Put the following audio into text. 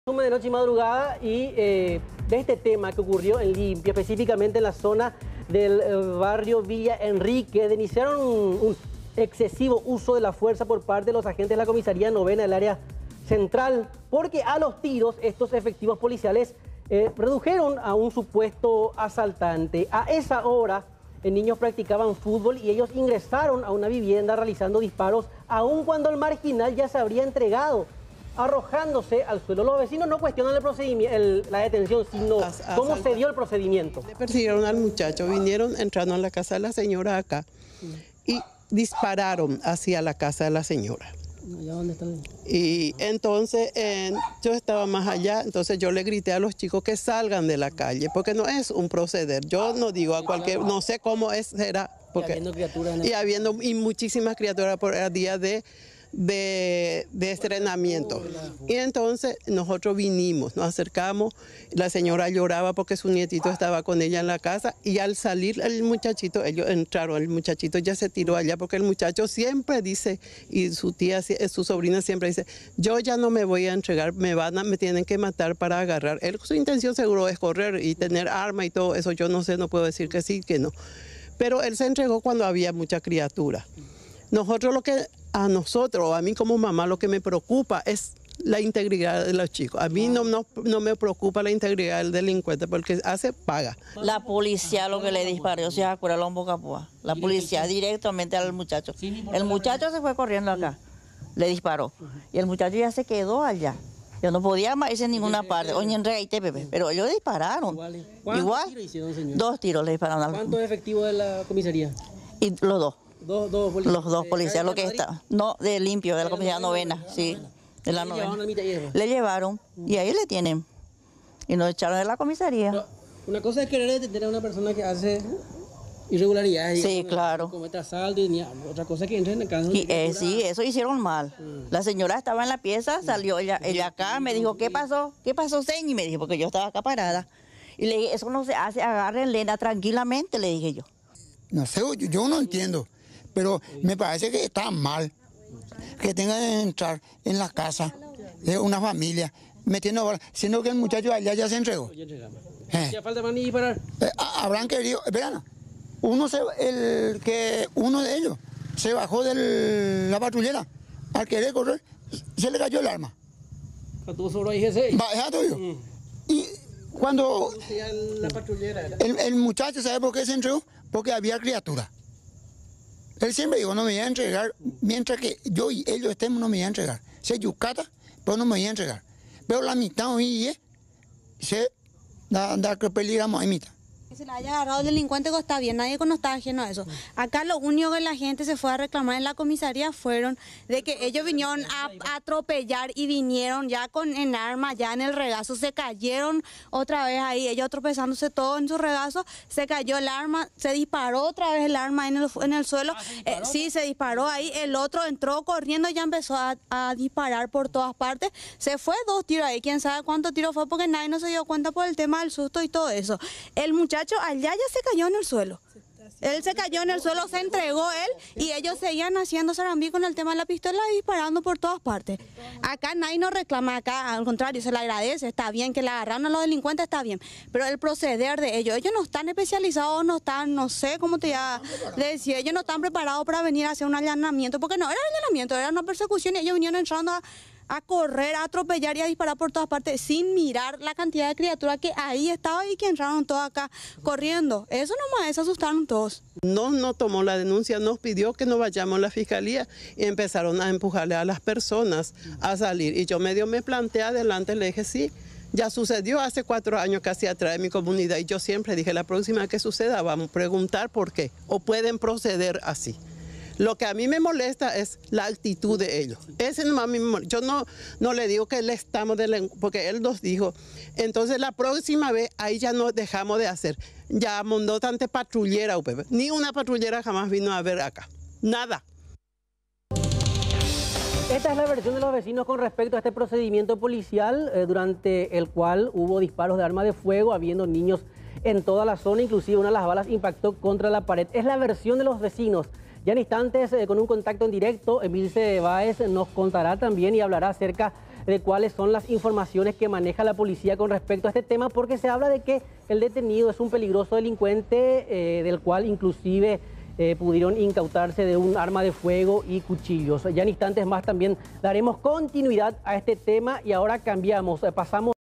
De noche y madrugada y de este tema que ocurrió en Limpia, específicamente en la zona del barrio Villa Enrique, denunciaron un excesivo uso de la fuerza por parte de los agentes de la comisaría novena del área central, porque a los tiros estos efectivos policiales redujeron a un supuesto asaltante. A esa hora niños practicaban fútbol y ellos ingresaron a una vivienda realizando disparos, aun cuando el marginal ya se habría entregado, arrojándose al suelo. Los vecinos no cuestionan el procedimiento, la detención, sino cómo se dio el procedimiento. Le persiguieron al muchacho, entraron a la casa de la señora acá y dispararon hacia la casa de la señora. ¿Dónde están? Y entonces yo estaba más allá, entonces yo le grité a los chicos que salgan de la calle, porque no es un proceder. Yo no digo a cualquier, no sé cómo será, porque y muchísimas criaturas por el día de estrenamiento. Y entonces nosotros vinimos, nos acercamos, la señora lloraba porque su nietito estaba con ella en la casa y al salir el muchachito, ellos entraron, el muchachito ya se tiró allá porque el muchacho siempre dice, y su tía, su sobrina siempre dice, yo ya no me voy a entregar, me tienen que matar para agarrar. Su intención seguro es correr y tener arma y todo eso, yo no sé, no puedo decir que sí, que no. Pero él se entregó cuando había mucha criatura. A mí como mamá, lo que me preocupa es la integridad de los chicos. A mí no me preocupa la integridad del delincuente porque paga. La policía lo que le disparó, se acuerda un Bocapúa. La policía directamente al muchacho. El muchacho se fue corriendo acá, le disparó. Y el muchacho ya se quedó allá. Yo no podía más irse en ninguna parte. Oye, pero ellos dispararon. Igual. Tiros hicieron, señor? 2 tiros le dispararon. ¿Cuántos efectivos de la comisaría? Y los dos. Dos policías. Los dos policías, lo que está. No, de Limpio, de la comisaría novena, sí. De la novena. Le llevaron y ahí le tienen. Y nos echaron de la comisaría. No, una cosa es querer detener a una persona que hace irregularidades. Sí, claro. Comete asalto y otra cosa que entra en el caso. Sí, eso hicieron mal. La señora estaba en la pieza, salió ella acá, me dijo, ¿qué pasó? ¿Qué pasó, señor? Y me dijo, porque yo estaba acá parada. Y le dije, eso no se hace, agárrenle tranquilamente, le dije yo. No sé, yo no entiendo. Pero me parece que está mal que tengan que entrar en la casa de una familia metiendo balas, siendo que el muchacho allá ya se entregó. ¿Ya falta más ni disparar? Habrán querido, verán, uno de ellos se bajó de la patrullera, al querer correr, se le cayó el arma. ¿Tuvo solo ahí ese? Y cuando la patrullera el muchacho, ¿sabe por qué se entregó? Porque había criatura. Él siempre dijo, no me voy a entregar, mientras que yo y ellos estemos, no me voy a entregar. Se yucata, pero no me voy a entregar. Pero la mitad hoy se da que peligramos a mitad. Que se le haya agarrado el delincuente que está bien, nadie no está ajeno a eso. Acá lo único que la gente se fue a reclamar en la comisaría fueron de que ellos vinieron a atropellar y vinieron ya en arma, ya en el regazo, se cayeron otra vez ahí, ellos tropezándose todo en su regazo, se cayó el arma, se disparó otra vez el arma en el suelo, sí, se disparó ahí, el otro entró corriendo y ya empezó a disparar por todas partes, se fue 2 tiros ahí, quién sabe cuántos tiros fue porque nadie no se dio cuenta por el tema del susto y todo eso. El muchacho allá ya se cayó en el suelo. Él se cayó en el suelo, se entregó él y ellos seguían haciendo sarambí con el tema de la pistola y disparando por todas partes. Acá nadie nos reclama, acá al contrario, se le agradece, está bien que le agarraron a los delincuentes, está bien, pero el proceder de ellos no están especializados, no están, no sé cómo te iba a decir, ellos no están preparados para venir a hacer un allanamiento, porque no era allanamiento, era una persecución y ellos vinieron entrando a correr, a atropellar y a disparar por todas partes sin mirar la cantidad de criaturas que ahí estaba y que entraron todos acá corriendo. Eso nomás, se asustaron todos. No tomó la denuncia, nos pidió que nos vayamos a la fiscalía y empezaron a empujarle a las personas a salir. Y yo me planteé adelante, le dije sí. Ya sucedió hace 4 años casi atrás en mi comunidad y yo siempre dije la próxima que suceda vamos a preguntar por qué o pueden proceder así. Lo que a mí me molesta es la actitud de ellos. Yo no le digo que le estamos, porque él nos dijo, entonces la próxima vez ahí ya no dejamos de hacer. Ya mandó tanta patrullera, ni una patrullera jamás vino a ver acá, nada. Esta es la versión de los vecinos con respecto a este procedimiento policial durante el cual hubo disparos de arma de fuego, habiendo niños en toda la zona, inclusive una de las balas impactó contra la pared. Es la versión de los vecinos. Ya en instantes, con un contacto en directo, Emilce Báez nos contará también y hablará acerca de cuáles son las informaciones que maneja la policía con respecto a este tema, porque se habla de que el detenido es un peligroso delincuente, del cual inclusive pudieron incautarse de un arma de fuego y cuchillos. Ya en instantes más también daremos continuidad a este tema y ahora cambiamos, pasamos